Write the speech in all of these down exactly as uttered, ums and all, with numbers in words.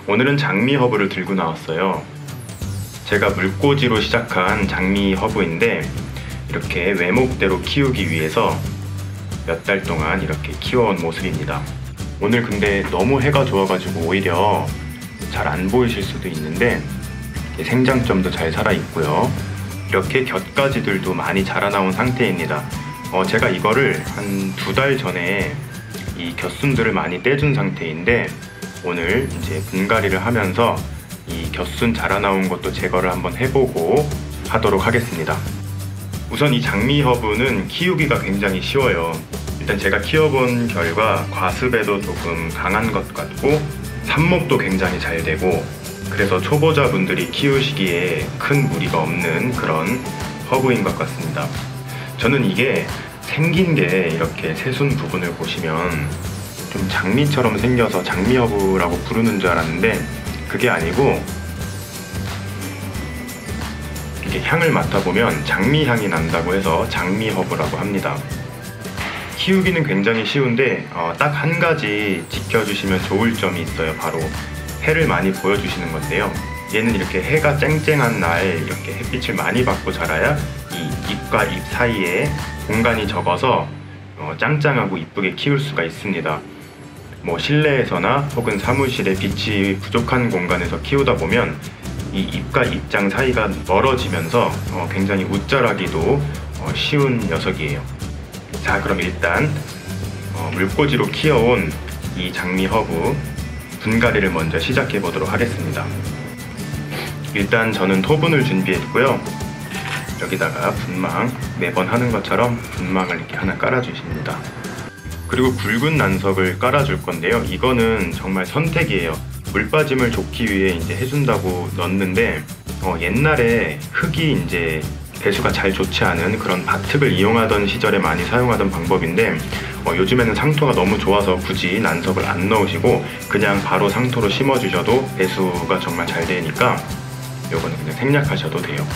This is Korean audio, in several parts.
오늘은 장미 허브를 들고 나왔어요. 제가 물꽂이로 시작한 장미 허브인데 이렇게 외목대로 키우기 위해서 몇 달 동안 이렇게 키워온 모습입니다. 오늘 근데 너무 해가 좋아가지고 오히려 잘 안 보이실 수도 있는데 생장점도 잘 살아있고요. 이렇게 곁가지들도 많이 자라나온 상태입니다. 어, 제가 이거를 한 두 달 전에 이 곁순들을 많이 떼준 상태인데 오늘 이제 분갈이를 하면서 이 곁순 자라나온 것도 제거를 한번 해보고 하도록 하겠습니다. 우선 이 장미 허브는 키우기가 굉장히 쉬워요. 일단 제가 키워본 결과 과습에도 조금 강한 것 같고 삽목도 굉장히 잘 되고 그래서 초보자분들이 키우시기에 큰 무리가 없는 그런 허브인 것 같습니다. 저는 이게 생긴 게 이렇게 새순 부분을 보시면 좀 장미처럼 생겨서 장미 허브라고 부르는 줄 알았는데 그게 아니고 이게 향을 맡아보면 장미 향이 난다고 해서 장미 허브라고 합니다. 키우기는 굉장히 쉬운데 어, 딱 한 가지 지켜주시면 좋을 점이 있어요. 바로 해를 많이 보여주시는 건데요. 얘는 이렇게 해가 쨍쨍한 날 이렇게 햇빛을 많이 받고 자라야 이 잎과 잎 사이에 공간이 적어서 어, 짱짱하고 이쁘게 키울 수가 있습니다. 뭐 실내에서나 혹은 사무실에 빛이 부족한 공간에서 키우다 보면 이 잎과 잎장 사이가 멀어지면서 어, 굉장히 웃자라기도 어, 쉬운 녀석이에요. 자, 그럼 일단 어, 물꽂이로 키워온 이 장미 허브 분갈이를 먼저 시작해 보도록 하겠습니다. 일단 저는 토분을 준비했고요. 여기다가 분망, 매번 하는 것처럼 분망을 이렇게 하나 깔아주십니다. 그리고 굵은 난석을 깔아줄 건데요. 이거는 정말 선택이에요. 물 빠짐을 좋기 위해 이제 해준다고 넣었는데 어, 옛날에 흙이 이제 배수가 잘 좋지 않은 그런 밭흙을 이용하던 시절에 많이 사용하던 방법인데 어, 요즘에는 상토가 너무 좋아서 굳이 난석을 안 넣으시고 그냥 바로 상토로 심어주셔도 배수가 정말 잘 되니까 요거는 그냥 생략하셔도 돼요.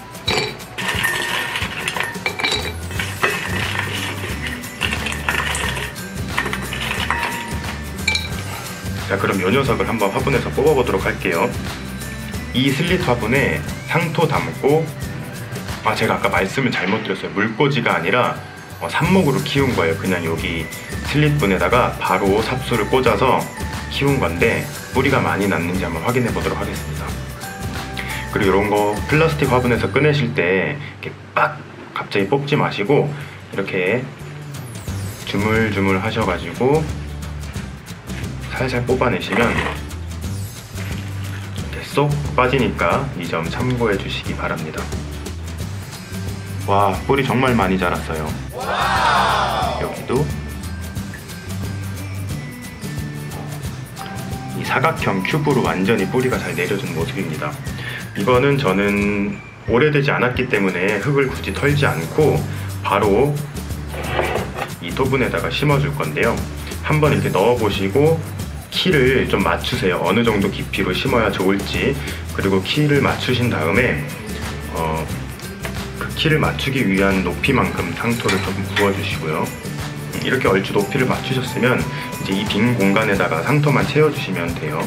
자, 그럼 요 녀석을 한번 화분에서 뽑아보도록 할게요. 이 슬릿 화분에 상토 담고 아 제가 아까 말씀을 잘못 드렸어요. 물꽂이가 아니라 어, 삽목으로 키운 거예요. 그냥 여기 슬릿분에다가 바로 삽수를 꽂아서 키운 건데 뿌리가 많이 났는지 한번 확인해 보도록 하겠습니다. 그리고 이런 거 플라스틱 화분에서 꺼내실 때 이렇게 빡 갑자기 뽑지 마시고 이렇게 주물주물 하셔가지고 살살 뽑아내시면 이렇게 쏙 빠지니까 이 점 참고해 주시기 바랍니다. 와, 뿌리 정말 많이 자랐어요. 여기도 이 사각형 큐브로 완전히 뿌리가 잘 내려준 모습입니다. 이거는 저는 오래되지 않았기 때문에 흙을 굳이 털지 않고 바로 이 토분에다가 심어줄 건데요. 한번 이렇게 넣어보시고 키를 좀 맞추세요. 어느 정도 깊이로 심어야 좋을지. 그리고 키를 맞추신 다음에 어, 그 키를 맞추기 위한 높이만큼 상토를 조금 부어주시고요. 이렇게 얼추 높이를 맞추셨으면 이제 이 빈 공간에다가 상토만 채워주시면 돼요.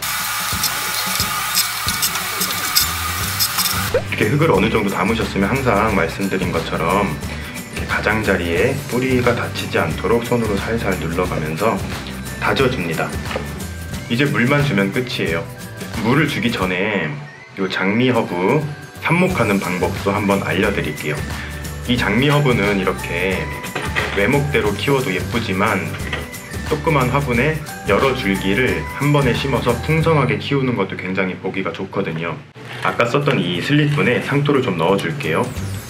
이렇게 흙을 어느 정도 담으셨으면 항상 말씀드린 것처럼 이렇게 가장자리에 뿌리가 닫히지 않도록 손으로 살살 눌러가면서 다져줍니다. 이제 물만 주면 끝이에요. 물을 주기 전에 이 장미 허브 삽목하는 방법도 한번 알려드릴게요. 이 장미 허브는 이렇게 외목대로 키워도 예쁘지만 조그만 화분에 여러 줄기를 한 번에 심어서 풍성하게 키우는 것도 굉장히 보기가 좋거든요. 아까 썼던 이 슬릿분에 상토를 좀 넣어줄게요.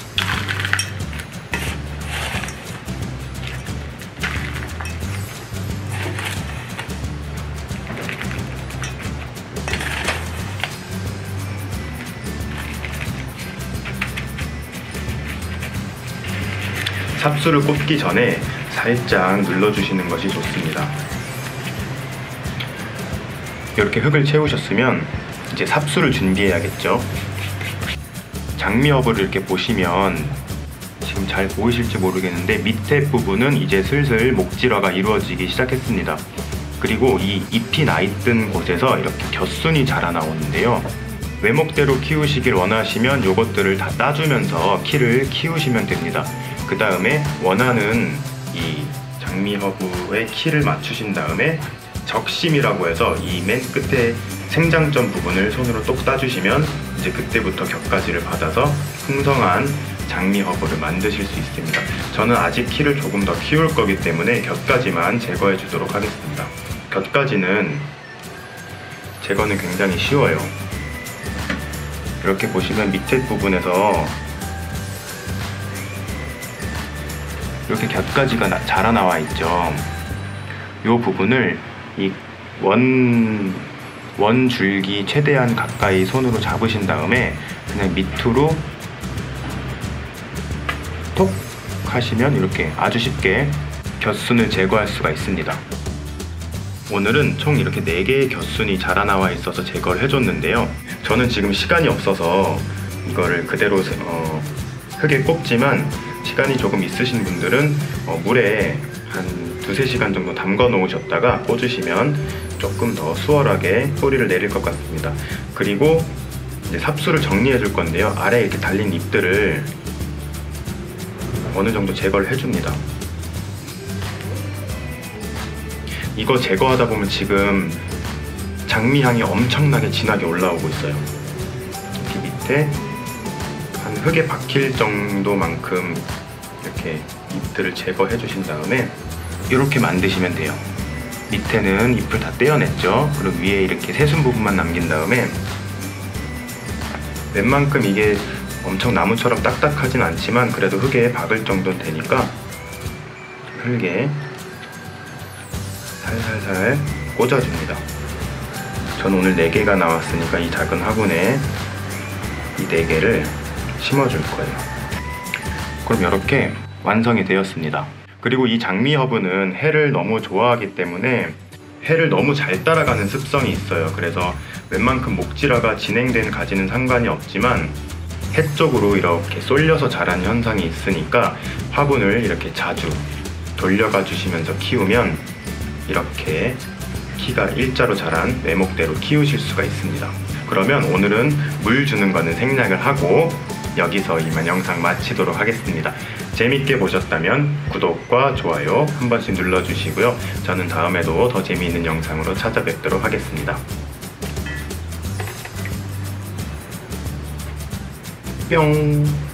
삽수를 꽂기 전에 살짝 눌러주시는 것이 좋습니다. 이렇게 흙을 채우셨으면 이제 삽수를 준비해야겠죠. 장미 허브를 이렇게 보시면 지금 잘 보이실지 모르겠는데 밑에 부분은 이제 슬슬 목질화가 이루어지기 시작했습니다. 그리고 이 잎이 나 있던 곳에서 이렇게 곁순이 자라나오는데요. 외목대로 키우시길 원하시면 요것들을 다 따주면서 키를 키우시면 됩니다. 그 다음에 원하는 이 장미 허브의 키를 맞추신 다음에 적심이라고 해서 이 맨 끝에 생장점 부분을 손으로 똑 따주시면 이제 그때부터 곁가지를 받아서 풍성한 장미 허브를 만드실 수 있습니다. 저는 아직 키를 조금 더 키울 거기 때문에 곁가지만 제거해 주도록 하겠습니다. 곁가지는 제거는 굉장히 쉬워요. 이렇게 보시면 밑에 부분에서 이렇게 곁가지가 나, 자라나와 있죠. 이 부분을 이 원, 원 줄기 최대한 가까이 손으로 잡으신 다음에 그냥 밑으로 톡 하시면 이렇게 아주 쉽게 곁순을 제거할 수가 있습니다. 오늘은 총 이렇게 네 개의 곁순이 자라나와 있어서 제거를 해줬는데요. 저는 지금 시간이 없어서 이거를 그대로 어, 흙에 꼽지만 시간이 조금 있으신 분들은 어, 물에 한 두세 시간 정도 담가 놓으셨다가 꽂으시면 조금 더 수월하게 뿌리를 내릴 것 같습니다. 그리고 이제 삽수를 정리해 줄 건데요. 아래에 이렇게 달린 잎들을 어느 정도 제거를 해줍니다. 이거 제거하다 보면 지금 장미향이 엄청나게 진하게 올라오고 있어요. 여기 밑에 한 흙에 박힐 정도만큼 이렇게 잎들을 제거해 주신 다음에 이렇게 만드시면 돼요. 밑에는 잎을 다 떼어냈죠. 그리고 위에 이렇게 새순 부분만 남긴 다음에 웬만큼 이게 엄청 나무처럼 딱딱하진 않지만 그래도 흙에 박을 정도는 되니까 흙에 살살살 꽂아줍니다. 저는 오늘 네 개가 나왔으니까 이 작은 화분에 이 네 개를 심어줄 거예요. 그럼 이렇게 완성이 되었습니다. 그리고 이 장미 허브는 해를 너무 좋아하기 때문에 해를 너무 잘 따라가는 습성이 있어요. 그래서 웬만큼 목질화가 진행된 가지는 상관이 없지만 해 쪽으로 이렇게 쏠려서 자라는 현상이 있으니까 화분을 이렇게 자주 돌려가 주시면서 키우면 이렇게 키가 일자로 자란 외목대로 키우실 수가 있습니다. 그러면 오늘은 물 주는 거는 생략을 하고 여기서 이만 영상 마치도록 하겠습니다. 재밌게 보셨다면 구독과 좋아요 한 번씩 눌러주시고요. 저는 다음에도 더 재미있는 영상으로 찾아뵙도록 하겠습니다. 뿅!